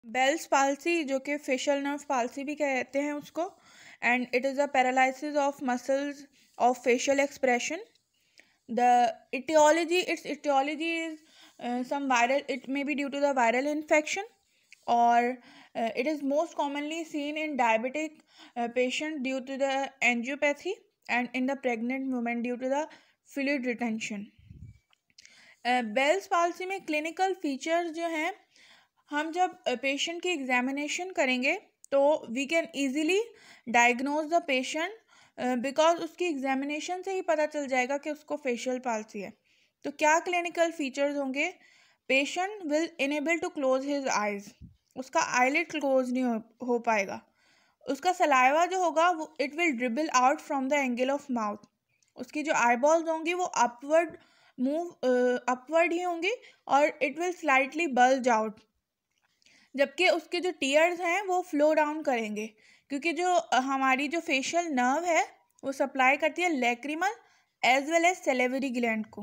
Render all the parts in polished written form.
Bell's palsy, जो कि facial nerve palsy भी कहते हैं उसको, and it is a paralysis of muscles of facial expression. Its etiology is some viral. It may be due to the viral infection, or it is most commonly seen in diabetic patient due to the angiopathy, and in the pregnant woman due to the fluid retention. Bell's palsy में clinical features जो हैं, हम जब patient की examination करेंगे तो we can easily diagnose the patient because उसकी examination से ही पता चल जाएगा कि उसको फेशियल पाल्सी है. तो क्या क्लिनिकल फीचर्स होंगे? Patient will enable to close his eyes, उसका आईलिड क्लोज नहीं हो पाएगा. उसका सलाइवा जो होगा वो it will dribble out from the angle of mouth. उसकी जो आईबॉल्स होंगी वो अपवर्ड ही होंगी और it will slightly bulge out, जबकि उसके जो टीयर्स हैं वो फ्लो डाउन करेंगे, क्योंकि जो हमारी जो फेशियल नर्व है वो सप्लाई करती है lacrimal as well as salivary gland को.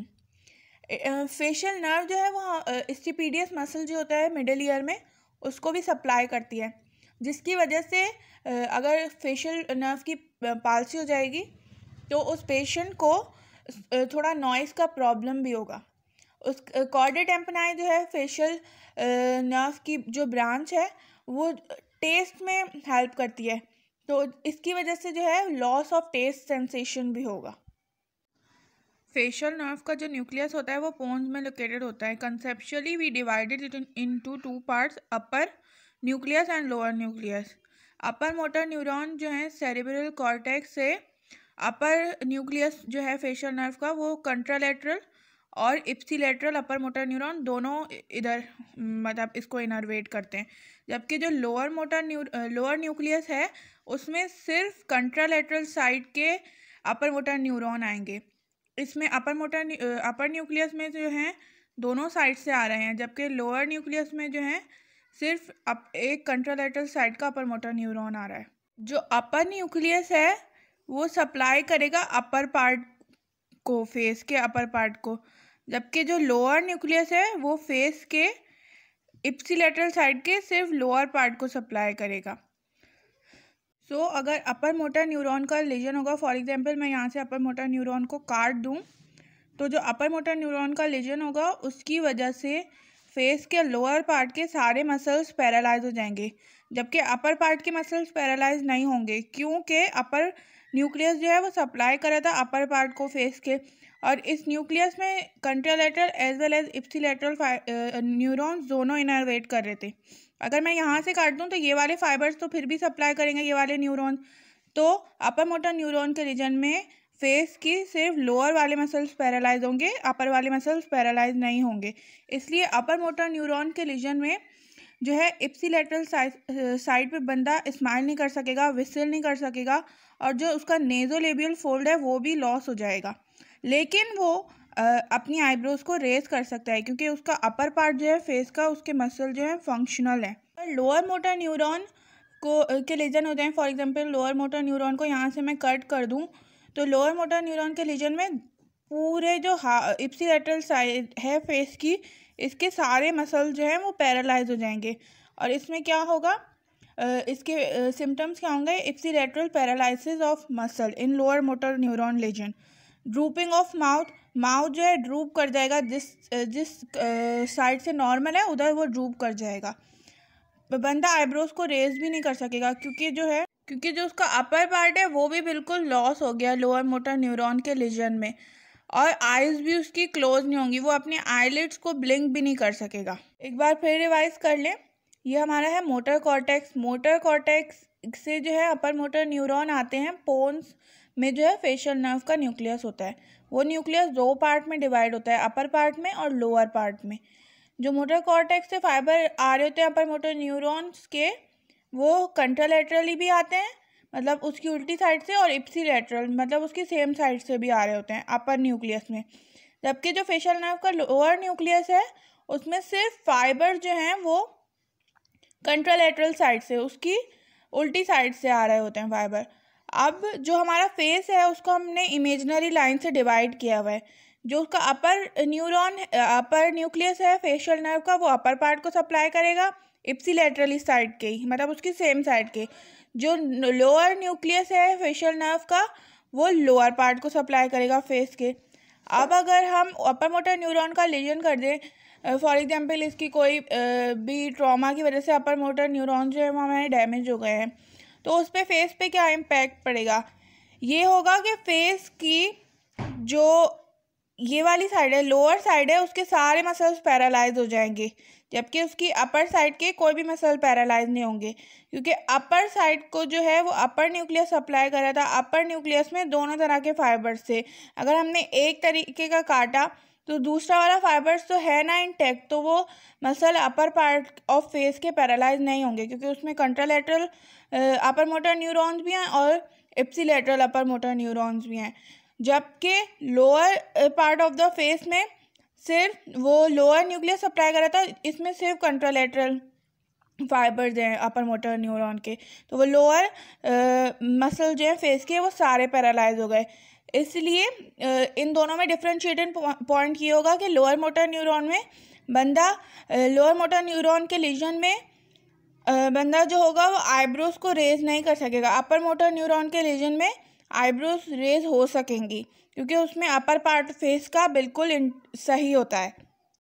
फेशियल नर्व जो है वो स्टिपिडियस मसल जो होता है मिडिल ईयर में उसको भी सप्लाई करती है, जिसकी वजह से अगर फेशियल नर्व की पाल्सी हो जाएगी तो उस पेशेंट को थोड़ा नॉइस का प्रॉब्लम भी होगा. उस कॉर्डा टेम्पनाई जो है फेशियल नर्व की जो ब्रांच है वो टेस्ट में हेल्प करती है, तो इसकी वजह से जो है लॉस ऑफ टेस्ट सेंसेशन भी होगा. फेशियल नर्व का जो न्यूक्लियस होता है वो पोन्स में लोकेटेड होता है. Conceptually we divided it into two parts, upper nucleus and lower nucleus. Upper motor neuron जो है सेरेब्रल कॉर्टेक्स से, अपर न्यूक्लियस जो है फेशियल नर्व का वो कंट्रालेटरल और इप्सिलेटरल अपर मोटर न्यूरॉन दोनों इधर मतलब इसको इनर्वेट करते हैं, जबकि जो लोअर न्यूक्लियस है उसमें सिर्फ कंट्रालेटरल साइड के अपर मोटर न्यूरॉन आएंगे. इसमें अपर न्यूक्लियस में जो है दोनों साइड से आ रहे हैं, जबकि लोअर न्यूक्लियस में जो है सिर्फ एक कंट्रालेटरल साइड का अपर मोटर न्यूरॉन आ रहा है. जो अपर न्यूक्लियस है वो सप्लाई करेगा अपर पार्ट को, फेस के अपर पार्ट को, जबकि जो लोअर न्यूक्लियस है वो फेस के इप्सिलेटरल साइड के सिर्फ लोअर पार्ट को सप्लाई करेगा. सो अगर अपर मोटर न्यूरॉन का लीजन होगा, फॉर एग्जांपल मैं यहाँ से अपर मोटर न्यूरॉन को काट दूँ, तो जो अपर मोटर न्यूरॉन का लीजन होगा उसकी वजह से फेस के लोअर पार्ट के सारे मसल्स पैरालाइज हो जाएंगे, जबकि अपर पार्ट के मसल्स पैरालाइज नहीं होंगे, क्योंकि अपर न्यूक्लियस जो है वो सप्लाई कर रहा था अपर पार्ट को फेस के, और इस न्यूक्लियस में contralateral as well as ipsilateral neurons दोनों इनर्वेट कर रहे थे. अगर मैं यहाँ से काट दूँ तो ये वाले फाइबर्स तो फिर भी सप्लाई करेंगे ये वाले न्यूरॉन, तो अपर मोटर न्यूरॉन के रीजन में फेस की सिर्फ लोअर वाले मसल्स पैरालाइज होंगे, अपर वाले मसल्स पैरालाइज नहीं होंगे. इसलिए अपर मोटर न्यूरॉन के रीजन में जो है इप्सिलेटरल साइड पे बंदा स्माइल नहीं कर सकेगा, विसल नहीं कर सकेगा, और जो उसका नेज़ोलेबियल फोल्ड है वो भी लॉस हो जाएगा. लेकिन वो अपनी आईब्रोज को रेज कर सकता है, क्योंकि उसका अपर पार्ट जो है फेस का, उसके मसल जो है फंक्शनल है. लोअर मोटर न्यूरॉन को के लीजन होते हैं, for example lower motor neuron को यहाँ से मैं कट कर दूँ तो लोअर मोटर न्यूरॉन के लीजन में पूरे जो इप्सिलेटरल साइड है फेस की, इसके सारे मसल जो हैं वो पैरालाइज हो जाएंगे. और इसमें क्या होगा, इसके सिम्टम्स क्या होंगे? Ipsilateral paralysis of muscle in lower motor neuron lesion. Drooping of mouth जो है ड्रूप कर जाएगा, जिस साइड से नॉर्मल है उधर वो ड्रूप कर जाएगा. बंदा आईब्रोज को रेज भी नहीं कर सकेगा, क्योंकि जो उसका अपर पार्ट है वो भी बिल्कुल लॉस हो गया लोअर मोटर न्यूरॉन के लीजन में, और आइज़ भी उसकी क्लोज नहीं होंगी, वो अपने आईलिड्स को ब्लिंक भी नहीं कर सकेगा. एक बार फिर रिवाइज कर लें, ये हमारा है मोटर कॉर्टेक्स. मोटर कॉर्टेक्स से जो है अपर मोटर न्यूरॉन आते हैं. पोन्स में जो है फेशियल नर्व का न्यूक्लियस होता है. वो न्यूक्लियस दो पार्ट में डिवाइड होता है, अपर पार्ट में और लोअर पार्ट में. जो मोटर कॉर्टेक्स से फाइबर आ रहे होते हैं अपर मोटर न्यूरॉन्स के, वो कंट्रालेटरली भी आते हैं, मतलब उसकी उल्टी साइड से, और इप्सिलेटरल मतलब उसकी सेम साइड से भी आ रहे होते हैं अपर न्यूक्लियस में. जबकि जो फेशियल नर्व का लोअर न्यूक्लियस है उसमें सिर्फ फाइबर जो हैं वो कंट्रालेटरल साइड से, उसकी उल्टी साइड से आ रहे होते हैं फाइबर. अब जो हमारा फेस है उसको हमने इमेजिनरी लाइन से डिवाइड किया हुआ है. जो उसका अपर न्यूक्लियस है फेशियल नर्व का वो अपर पार्ट को सप्लाई करेगा, इप्सिलेटरली साइड के ही, मतलब उसकी सेम साइड के। जो लोअर न्यूक्लियस है फेशियल नर्व का वो लोअर पार्ट को सप्लाई करेगा फेस के। अब अगर हम अपर मोटर न्यूरॉन का लीजन कर दें, फॉर एग्जांपल इसकी कोई भी ट्रॉमा की वजह से अपर मोटर न्यूरॉन जो है वो हमारे डैमेज हो गए हैं, तो उस पर फेस पे क्या इम्पैक्ट पड़ेगा? ये होगा कि फेस की जो ये वाली साइड है, लोअर साइड है, उसके सारे मसल्स पैरालाइज हो जाएंगे, जबकि उसकी अपर साइड के कोई भी मसल पैरालाइज नहीं होंगे, क्योंकि अपर साइड को जो है वो अपर न्यूक्लियस सप्लाई कर रहा था। अपर न्यूक्लियस में दोनों तरह के फाइबर्स थे, अगर हमने एक तरीके का काटा तो दूसरा वाला फाइबर्स तो है ना इंटैक्ट, तो वो muscle upper part of face के पैरालाइज नहीं होंगे, क्योंकि उसमें कंट्रालेटरल अपर मोटर न्यूरॉन्स भी हैं और इप्सिलेटरल अपर मोटर न्यूरॉन्स भी हैं। जबकि lower part of the face में सिर्फ वो लोअर न्यूक्लियस सप्लाई कर रहा था, इसमें सिर्फ कंट्रालेटरल फाइबर्स हैं अपर मोटर न्यूरॉन के, तो वो लोअर मसल जो है फेस के वो सारे पैरालाइज हो गए। इसलिए इन दोनों में डिफरेंशिएटिंग पॉइंट ये होगा कि लोअर मोटर न्यूरॉन में बंदा लोअर मोटर न्यूरॉन के लीजन में बंदा जो होगा वो आईब्रोज को रेज नहीं कर सकेगा। अपर मोटर न्यूरॉन के लीजन में आईब्रोज रेज हो सकेंगी, क्योंकि उसमें अपर पार्ट फेस का बिल्कुल सही होता है।